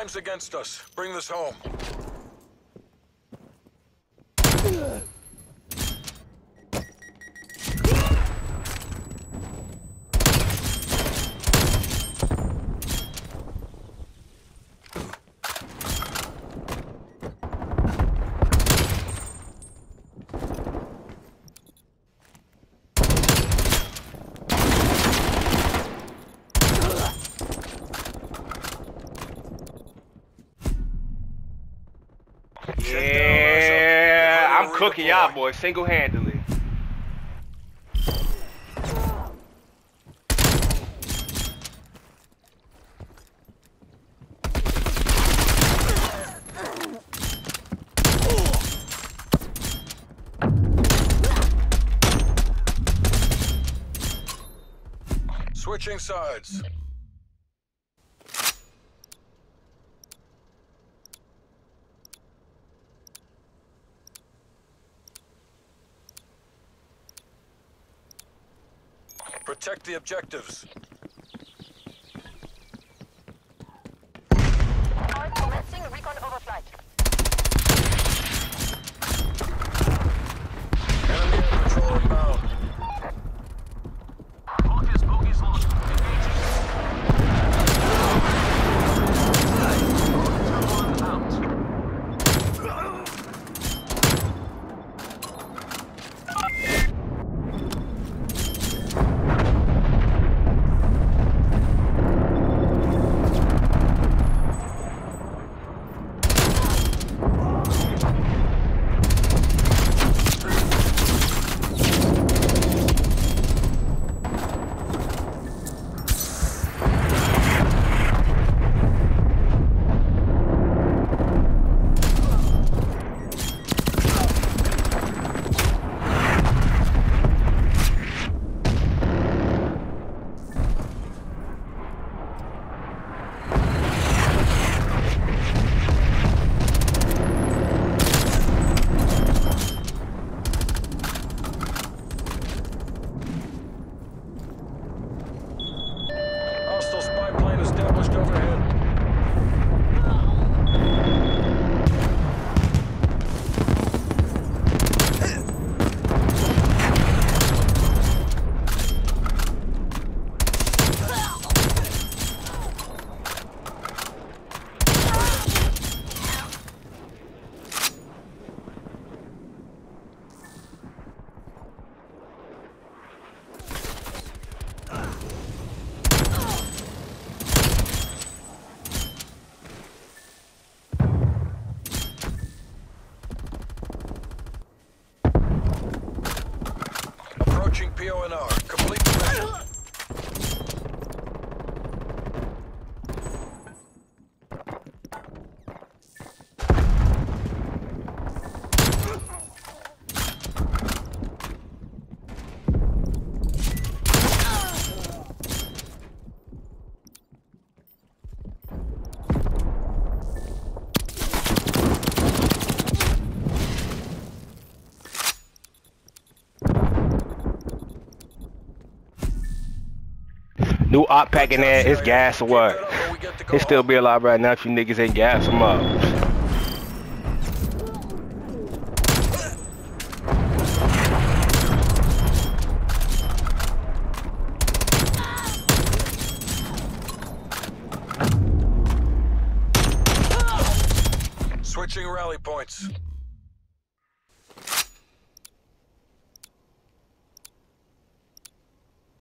Time's against us. Bring this home. Yeah, I'm cooking y'all boys single-handedly. Switching sides. Protect the objectives. Commencing recon overflight. Enemy air patrol inbound. Focus, bogies lost. Engaging. Turn out. Hostile spy plane established overhead. Approaching PONR. Complete the mission. New op pack in there, it's gas or what? It still be alive right now if you niggas ain't gas them up. Switching rally points.